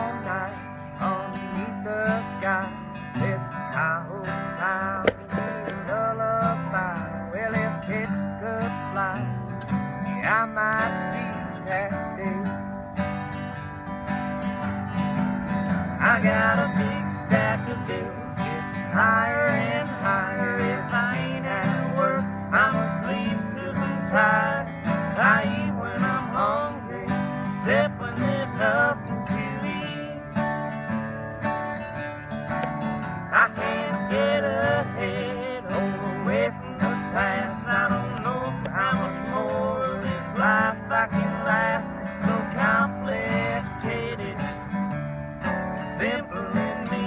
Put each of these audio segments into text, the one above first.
all night underneath the sky. Let my hopes sound a lullaby. Well, if pigs could fly, yeah, I might see that day. I got a big stack of bills, getting higher and higher. If I ain't at work, I'm asleep 'cause I'm tired. I eat when I'm hungry, except when there's nothing to eat. I can't get ahead, hold away from the past. I don't know how much more of this life I can last. It's so complicated, simple in me.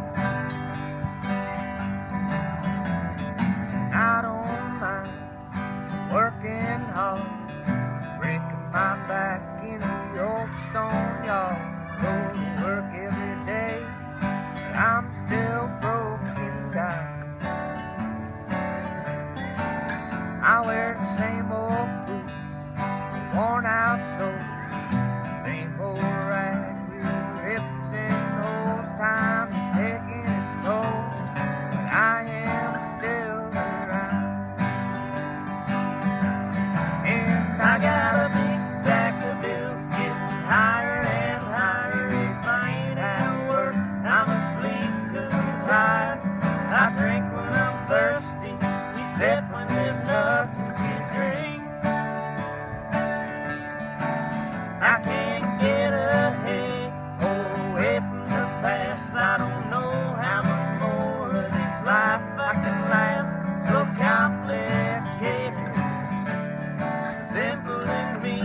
I don't mind working hard, breaking my back in the old stone yard. Go to work every day, but I'm still broken down. I wear the same old boots, worn out soles, same old rags, rips and holes. Time is taking its toll, but I am still around. And I got a big stack of bills, getting higher and higher. If I ain't at work, I'm asleep 'cause I'm tired. I drink when I'm thirsty, except when there's nothing to drink. I can't get ahead, hold away from the past. I don't know how much more of this life I can last. So complicated, simple in me.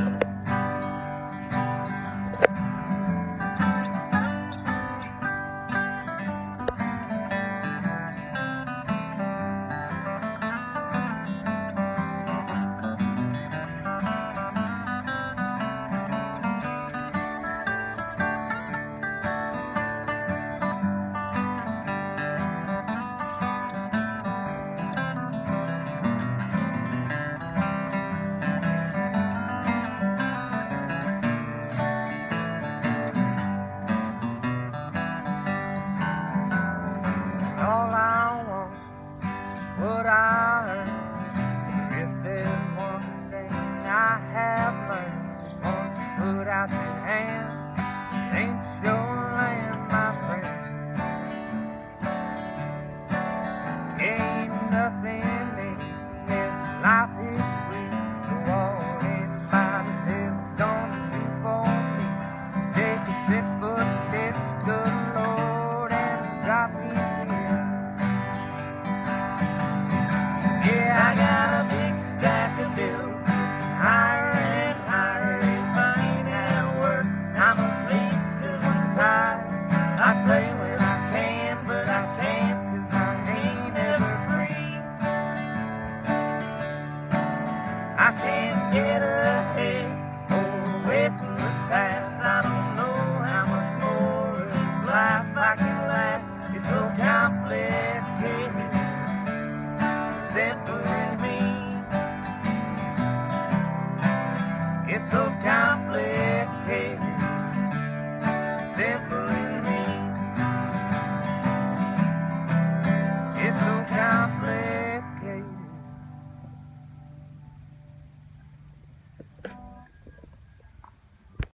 All I want, what I earn. If there's one thing I have learned, it's once you put out your hand, it ain't your land, my friend. Ain't nothing in this life is free. So all anybody's ever gonna do for me is take a 6-foot ditch, good Lord, and drop me here. Yeah, I got a big stack of bills, higher and higher. If I ain't at work, I'm asleep 'cause I'm tired. I play when I can, but I can't 'cause I ain't ever free. I can't get ahead, hold away from the past. I don't know how much more of this life I can last. It's so complicated, simple in me. It's so complicated, simple